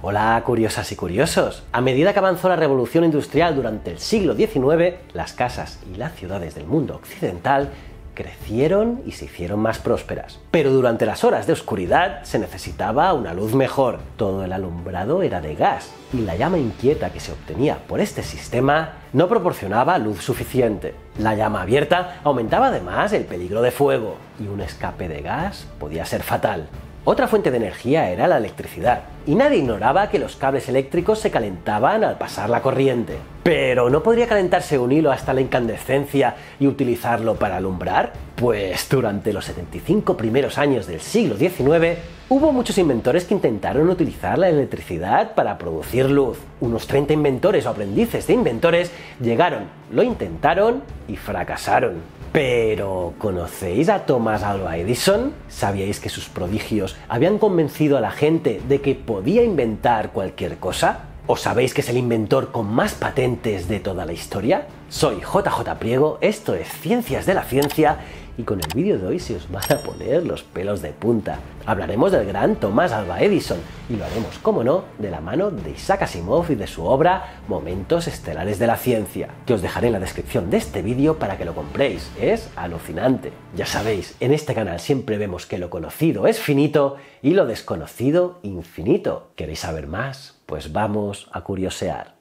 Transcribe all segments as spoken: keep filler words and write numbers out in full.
Hola, curiosas y curiosos. A medida que avanzó la revolución industrial durante el siglo diecinueve, las casas y las ciudades del mundo occidental crecieron y se hicieron más prósperas. Pero durante las horas de oscuridad se necesitaba una luz mejor. Todo el alumbrado era de gas y la llama inquieta que se obtenía por este sistema no proporcionaba luz suficiente. La llama abierta aumentaba además el peligro de fuego y un escape de gas podía ser fatal. Otra fuente de energía era la electricidad, y nadie ignoraba que los cables eléctricos se calentaban al pasar la corriente. ¿Pero no podría calentarse un hilo hasta la incandescencia y utilizarlo para alumbrar? Pues durante los setenta y cinco primeros años del siglo diecinueve hubo muchos inventores que intentaron utilizar la electricidad para producir luz. Unos treinta inventores o aprendices de inventores llegaron, lo intentaron y fracasaron. Pero, ¿conocéis a Thomas Alva Edison? ¿Sabíais que sus prodigios habían convencido a la gente de que podía inventar cualquier cosa? ¿O sabéis que es el inventor con más patentes de toda la historia? Soy J J Priego, esto es Ciencias de la Ciencia, y con el vídeo de hoy se os van a poner los pelos de punta. Hablaremos del gran Thomas Alva Edison, y lo haremos, como no, de la mano de Isaac Asimov y de su obra Momentos Estelares de la Ciencia, que os dejaré en la descripción de este vídeo para que lo compréis. Es alucinante. Ya sabéis, en este canal siempre vemos que lo conocido es finito y lo desconocido infinito. ¿Queréis saber más? Pues vamos a curiosear.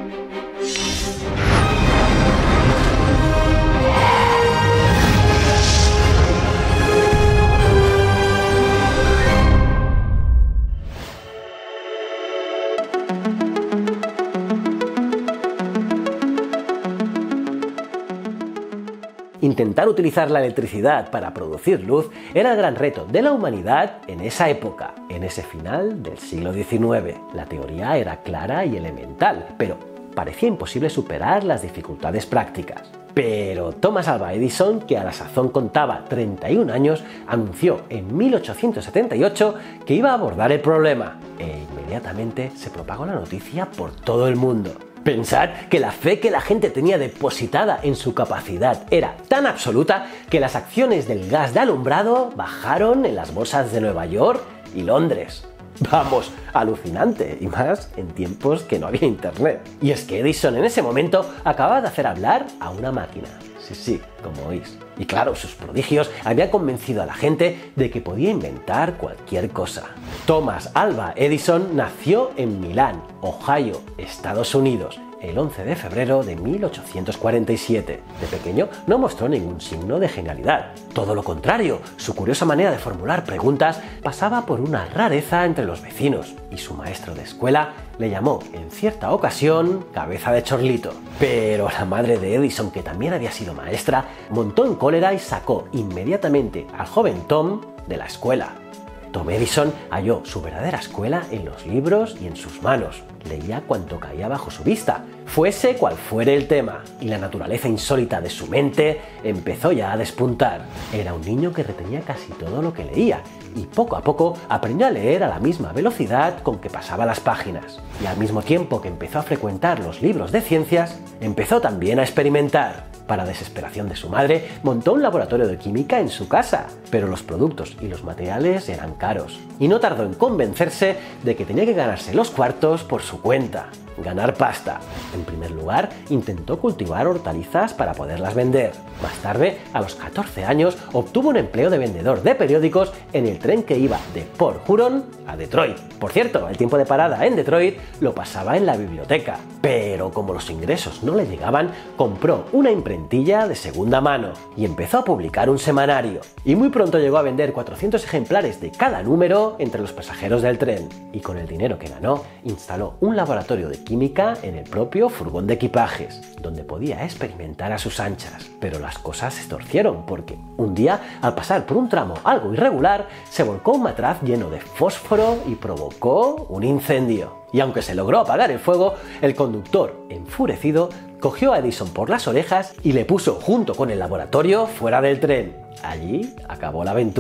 Intentar utilizar la electricidad para producir luz era el gran reto de la humanidad en esa época, en ese final del siglo diecinueve. La teoría era clara y elemental, pero parecía imposible superar las dificultades prácticas. Pero Thomas Alva Edison, que a la sazón contaba treinta y un años, anunció en mil ochocientos setenta y ocho que iba a abordar el problema, e inmediatamente se propagó la noticia por todo el mundo. Pensad que la fe que la gente tenía depositada en su capacidad era tan absoluta que las acciones del gas de alumbrado bajaron en las bolsas de Nueva York y Londres. Vamos, alucinante, y más en tiempos que no había internet. Y es que Edison en ese momento acababa de hacer hablar a una máquina. Sí, sí, como oís. Y claro, sus prodigios habían convencido a la gente de que podía inventar cualquier cosa. Thomas Alva Edison nació en Milán, Ohio, Estados Unidos, el once de febrero de mil ochocientos cuarenta y siete. De pequeño no mostró ningún signo de genialidad. Todo lo contrario, su curiosa manera de formular preguntas pasaba por una rareza entre los vecinos, y su maestro de escuela le llamó en cierta ocasión cabeza de chorlito. Pero la madre de Edison, que también había sido maestra, montó en cólera y sacó inmediatamente al joven Tom de la escuela. Tom Edison halló su verdadera escuela en los libros y en sus manos. Leía cuanto caía bajo su vista, fuese cual fuere el tema, y la naturaleza insólita de su mente empezó ya a despuntar. Era un niño que retenía casi todo lo que leía, y poco a poco aprendió a leer a la misma velocidad con que pasaba las páginas. Y al mismo tiempo que empezó a frecuentar los libros de ciencias, empezó también a experimentar. Para desesperación de su madre, montó un laboratorio de química en su casa, pero los productos y los materiales eran caros, y no tardó en convencerse de que tenía que ganarse los cuartos por su cuenta. Ganar pasta. En primer lugar, intentó cultivar hortalizas para poderlas vender. Más tarde, a los catorce años, obtuvo un empleo de vendedor de periódicos en el tren que iba de Port Huron a Detroit. Por cierto, el tiempo de parada en Detroit lo pasaba en la biblioteca. Pero como los ingresos no le llegaban, compró una imprentilla de segunda mano y empezó a publicar un semanario. Y muy pronto llegó a vender cuatrocientos ejemplares de cada número entre los pasajeros del tren. Y con el dinero que ganó, instaló un laboratorio de química en el propio furgón de equipajes, donde podía experimentar a sus anchas. Pero las cosas se torcieron porque un día, al pasar por un tramo algo irregular, se volcó un matraz lleno de fósforo y provocó un incendio. Y aunque se logró apagar el fuego, el conductor, enfurecido, cogió a Edison por las orejas y le puso junto con el laboratorio fuera del tren. Allí acabó la aventura.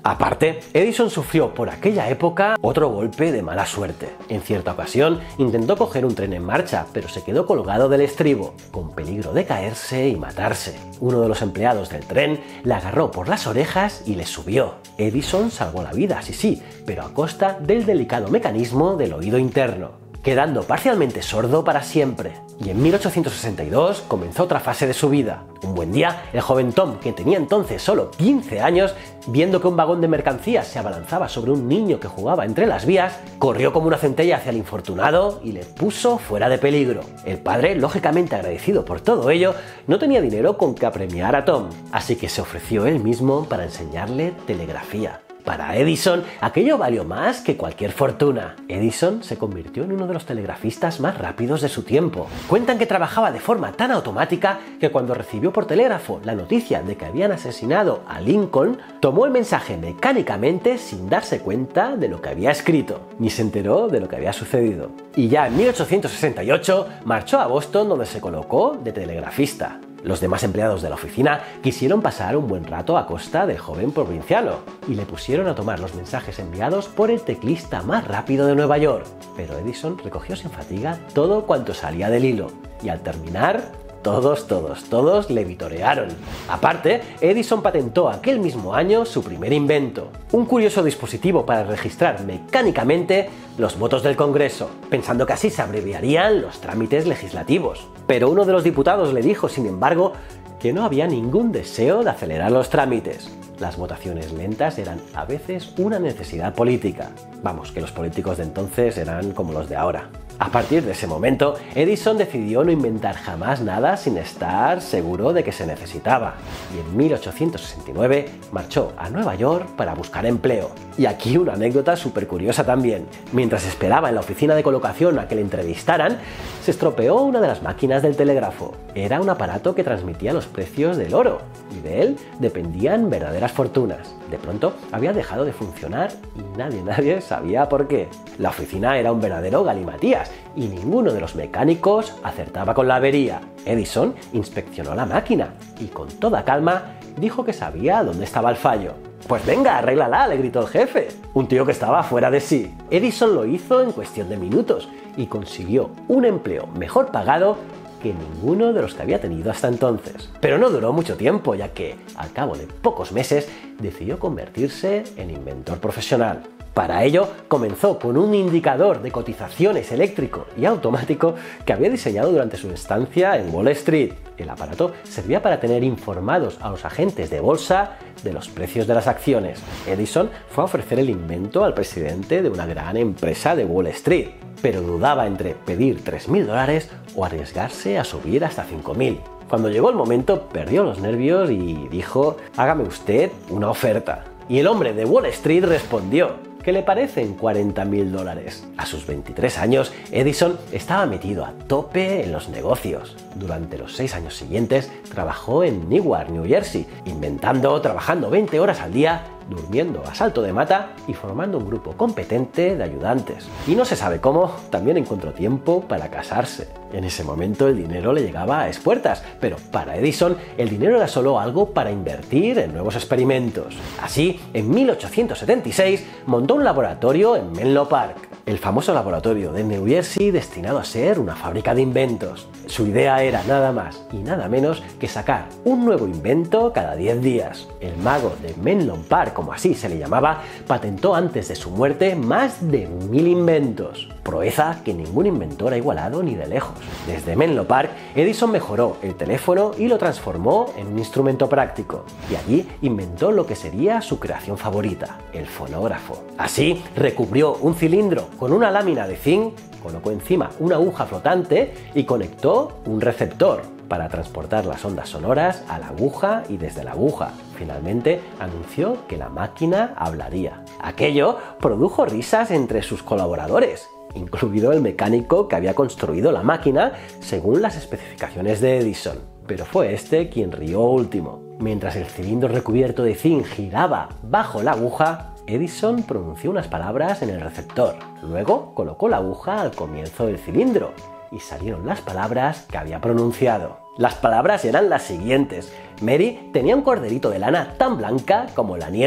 Aparte, Edison sufrió por aquella época otro golpe de mala suerte. En cierta ocasión intentó coger un tren en marcha, pero se quedó colgado del estribo, con peligro de caerse y matarse. Uno de los empleados del tren le agarró por las orejas y le subió. Edison salvó la vida, sí sí, pero a costa del delicado mecanismo del oído interno, quedando parcialmente sordo para siempre. Y en mil ochocientos sesenta y dos comenzó otra fase de su vida. Un buen día, el joven Tom, que tenía entonces solo quince años, viendo que un vagón de mercancías se abalanzaba sobre un niño que jugaba entre las vías, corrió como una centella hacia el infortunado y le puso fuera de peligro. El padre, lógicamente agradecido por todo ello, no tenía dinero con que apremiar a Tom, así que se ofreció él mismo para enseñarle telegrafía. Para Edison, aquello valió más que cualquier fortuna. Edison se convirtió en uno de los telegrafistas más rápidos de su tiempo. Cuentan que trabajaba de forma tan automática que cuando recibió por telégrafo la noticia de que habían asesinado a Lincoln, tomó el mensaje mecánicamente sin darse cuenta de lo que había escrito, ni se enteró de lo que había sucedido. Y ya en mil ochocientos sesenta y ocho marchó a Boston, donde se colocó de telegrafista. Los demás empleados de la oficina quisieron pasar un buen rato a costa del joven provinciano y le pusieron a tomar los mensajes enviados por el teclista más rápido de Nueva York. Pero Edison recogió sin fatiga todo cuanto salía del hilo y al terminar, todos, todos, todos le vitorearon. Aparte, Edison patentó aquel mismo año su primer invento, un curioso dispositivo para registrar mecánicamente los votos del Congreso, pensando que así se abreviarían los trámites legislativos. Pero uno de los diputados le dijo, sin embargo, que no había ningún deseo de acelerar los trámites. Las votaciones lentas eran a veces una necesidad política. Vamos, que los políticos de entonces eran como los de ahora. A partir de ese momento, Edison decidió no inventar jamás nada sin estar seguro de que se necesitaba. Y en mil ochocientos sesenta y nueve marchó a Nueva York para buscar empleo. Y aquí una anécdota súper curiosa también. Mientras esperaba en la oficina de colocación a que le entrevistaran, se estropeó una de las máquinas del telégrafo. Era un aparato que transmitía los precios del oro, y de él dependían verdaderas fortunas. De pronto había dejado de funcionar y nadie, nadie sabía por qué. La oficina era un verdadero galimatías y ninguno de los mecánicos acertaba con la avería. Edison inspeccionó la máquina y con toda calma dijo que sabía dónde estaba el fallo. «Pues venga, arréglala», le gritó el jefe, un tío que estaba fuera de sí. Edison lo hizo en cuestión de minutos y consiguió un empleo mejor pagado que ninguno de los que había tenido hasta entonces. Pero no duró mucho tiempo, ya que, al cabo de pocos meses, decidió convertirse en inventor profesional. Para ello, comenzó con un indicador de cotizaciones eléctrico y automático que había diseñado durante su estancia en Wall Street. El aparato servía para tener informados a los agentes de bolsa de los precios de las acciones. Edison fue a ofrecer el invento al presidente de una gran empresa de Wall Street, pero dudaba entre pedir tres mil dólares o arriesgarse a subir hasta cinco mil. Cuando llegó el momento, perdió los nervios y dijo: «Hágame usted una oferta». Y el hombre de Wall Street respondió: ¿qué le parecen cuarenta mil dólares? A sus veintitrés años, Edison estaba metido a tope en los negocios. Durante los seis años siguientes, trabajó en Newark, New Jersey, inventando, trabajando veinte horas al día, durmiendo a salto de mata y formando un grupo competente de ayudantes. Y no se sabe cómo, también encontró tiempo para casarse. En ese momento el dinero le llegaba a espuertas, pero para Edison el dinero era solo algo para invertir en nuevos experimentos. Así, en mil ochocientos setenta y seis montó un laboratorio en Menlo Park, el famoso laboratorio de New Jersey destinado a ser una fábrica de inventos. Su idea era nada más y nada menos que sacar un nuevo invento cada diez días. El mago de Menlo Park, como así se le llamaba, patentó antes de su muerte más de mil inventos, proeza que ningún inventor ha igualado ni de lejos. Desde Menlo Park, Edison mejoró el teléfono y lo transformó en un instrumento práctico, y allí inventó lo que sería su creación favorita, el fonógrafo. Así, recubrió un cilindro con una lámina de zinc, colocó encima una aguja flotante y conectó un receptor para transportar las ondas sonoras a la aguja y desde la aguja. Finalmente anunció que la máquina hablaría. Aquello produjo risas entre sus colaboradores, incluido el mecánico que había construido la máquina según las especificaciones de Edison. Pero fue este quien rió último. Mientras el cilindro recubierto de zinc giraba bajo la aguja, Edison pronunció unas palabras en el receptor. Luego colocó la aguja al comienzo del cilindro y salieron las palabras que había pronunciado. Las palabras eran las siguientes: Mary tenía un corderito de lana tan blanca como la nieve.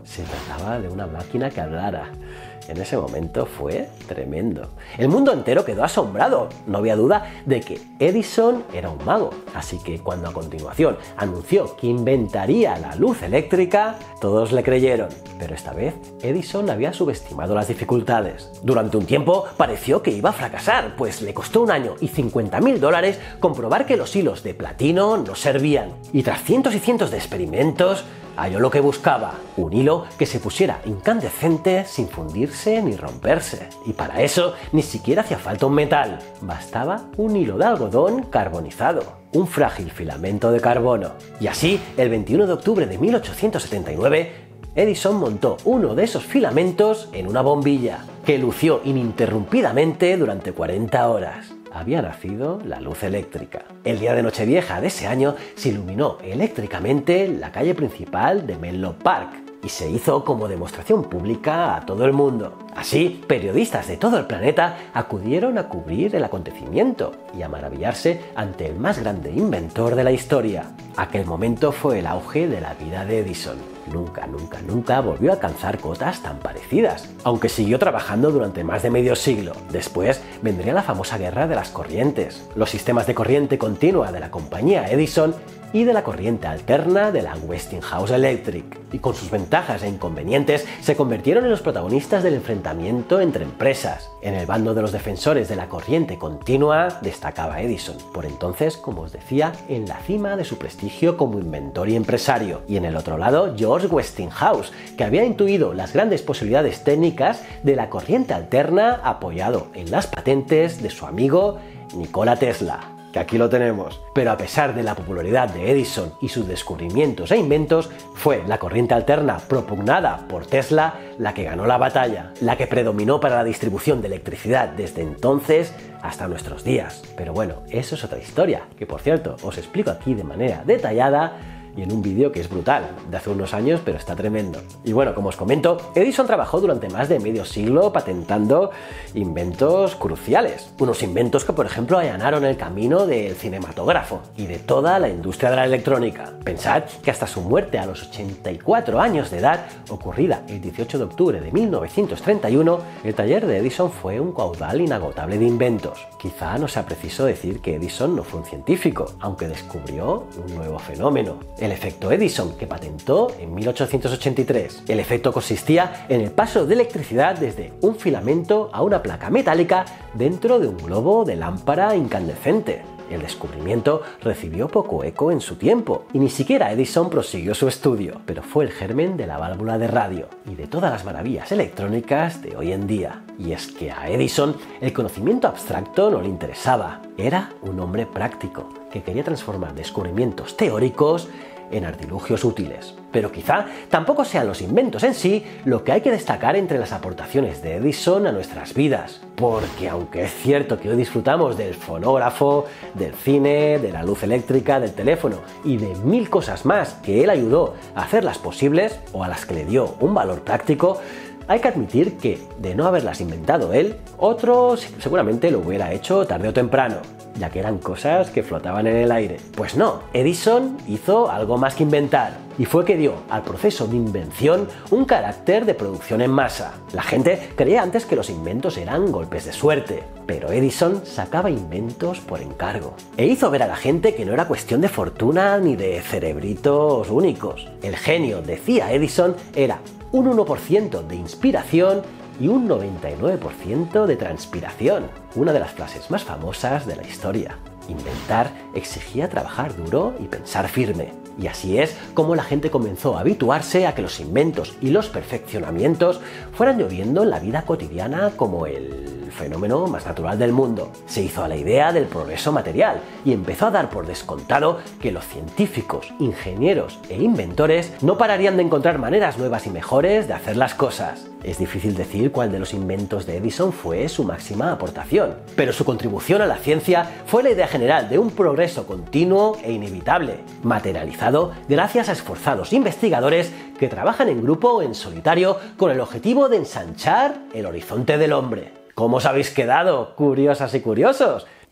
Se trataba de una máquina que hablara. En ese momento fue tremendo. El mundo entero quedó asombrado. No había duda de que Edison era un mago. Así que cuando a continuación anunció que inventaría la luz eléctrica, todos le creyeron. Pero esta vez Edison había subestimado las dificultades. Durante un tiempo pareció que iba a fracasar, pues le costó un año y cincuenta mil dólares comprobar que los hilos de platino no servían. Y tras cientos y cientos de experimentos, halló lo que buscaba, un hilo que se pusiera incandescente sin fundirse ni romperse. Y para eso ni siquiera hacía falta un metal, bastaba un hilo de algodón carbonizado, un frágil filamento de carbono. Y así, el veintiuno de octubre de mil ochocientos setenta y nueve, Edison montó uno de esos filamentos en una bombilla, que lució ininterrumpidamente durante cuarenta horas. Había nacido la luz eléctrica. El día de Nochevieja de ese año se iluminó eléctricamente la calle principal de Menlo Park y se hizo como demostración pública a todo el mundo. Así, periodistas de todo el planeta acudieron a cubrir el acontecimiento y a maravillarse ante el más grande inventor de la historia. Aquel momento fue el auge de la vida de Edison. Nunca, nunca, nunca volvió a alcanzar cotas tan parecidas, aunque siguió trabajando durante más de medio siglo. Después vendría la famosa guerra de las corrientes, los sistemas de corriente continua de la compañía Edison y de la corriente alterna de la Westinghouse Electric, y con sus ventajas e inconvenientes se convirtieron en los protagonistas del enfrentamiento entre empresas. En el bando de los defensores de la corriente continua destacaba Edison, por entonces, como os decía, en la cima de su prestigio como inventor y empresario, y en el otro lado George Westinghouse, que había intuido las grandes posibilidades técnicas de la corriente alterna apoyado en las patentes de su amigo Nikola Tesla. Que aquí lo tenemos. Pero a pesar de la popularidad de Edison y sus descubrimientos e inventos, fue la corriente alterna propugnada por Tesla la que ganó la batalla, la que predominó para la distribución de electricidad desde entonces hasta nuestros días. Pero bueno, eso es otra historia, que por cierto os explico aquí de manera detallada y en un vídeo que es brutal, de hace unos años, pero está tremendo. Y bueno, como os comento, Edison trabajó durante más de medio siglo patentando inventos cruciales. Unos inventos que, por ejemplo, allanaron el camino del cinematógrafo y de toda la industria de la electrónica. Pensad que hasta su muerte a los ochenta y cuatro años de edad, ocurrida el dieciocho de octubre de mil novecientos treinta y uno, el taller de Edison fue un caudal inagotable de inventos. Quizá no sea preciso decir que Edison no fue un científico, aunque descubrió un nuevo fenómeno: el efecto Edison, que patentó en mil ochocientos ochenta y tres. El efecto consistía en el paso de electricidad desde un filamento a una placa metálica dentro de un globo de lámpara incandescente. El descubrimiento recibió poco eco en su tiempo y ni siquiera Edison prosiguió su estudio, pero fue el germen de la válvula de radio y de todas las maravillas electrónicas de hoy en día. Y es que a Edison el conocimiento abstracto no le interesaba, era un hombre práctico que quería transformar descubrimientos teóricos en artilugios útiles. Pero quizá tampoco sean los inventos en sí lo que hay que destacar entre las aportaciones de Edison a nuestras vidas, porque aunque es cierto que hoy disfrutamos del fonógrafo, del cine, de la luz eléctrica, del teléfono y de mil cosas más que él ayudó a hacerlas posibles o a las que le dio un valor práctico, hay que admitir que, de no haberlas inventado él, otro seguramente lo hubiera hecho tarde o temprano, ya que eran cosas que flotaban en el aire. Pues no, Edison hizo algo más que inventar, y fue que dio al proceso de invención un carácter de producción en masa. La gente creía antes que los inventos eran golpes de suerte, pero Edison sacaba inventos por encargo, e hizo ver a la gente que no era cuestión de fortuna ni de cerebritos únicos. El genio, decía Edison, era un uno por ciento de inspiración y un noventa y nueve por ciento de transpiración, una de las frases más famosas de la historia. Inventar exigía trabajar duro y pensar firme, y así es como la gente comenzó a habituarse a que los inventos y los perfeccionamientos fueran lloviendo en la vida cotidiana como el fenómeno más natural del mundo. Se hizo a la idea del progreso material y empezó a dar por descontado que los científicos, ingenieros e inventores no pararían de encontrar maneras nuevas y mejores de hacer las cosas. Es difícil decir cuál de los inventos de Edison fue su máxima aportación, pero su contribución a la ciencia fue la idea general de un progreso continuo e inevitable, materializado gracias a esforzados investigadores que trabajan en grupo o en solitario con el objetivo de ensanchar el horizonte del hombre. ¿Cómo os habéis quedado, curiosas y curiosos?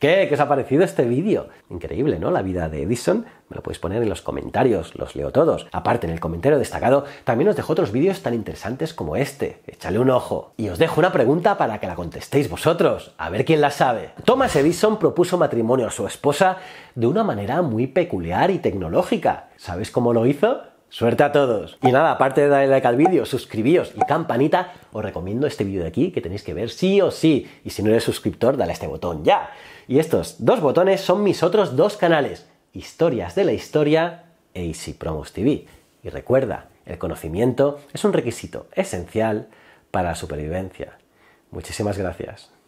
¿Qué? ¿Qué os ha parecido este vídeo? Increíble, ¿no? La vida de Edison. Me lo podéis poner en los comentarios, los leo todos. Aparte, en el comentario destacado también os dejo otros vídeos tan interesantes como este. Échale un ojo. Y os dejo una pregunta para que la contestéis vosotros. A ver quién la sabe. Thomas Edison propuso matrimonio a su esposa de una manera muy peculiar y tecnológica. ¿Sabéis cómo lo hizo? ¡Suerte a todos! Y nada, aparte de darle like al vídeo, suscribíos y campanita, os recomiendo este vídeo de aquí que tenéis que ver sí o sí. Y si no eres suscriptor, dale a este botón ya. Y estos dos botones son mis otros dos canales, Historias de la Historia e Easy Promos T V. Y recuerda, el conocimiento es un requisito esencial para la supervivencia. Muchísimas gracias.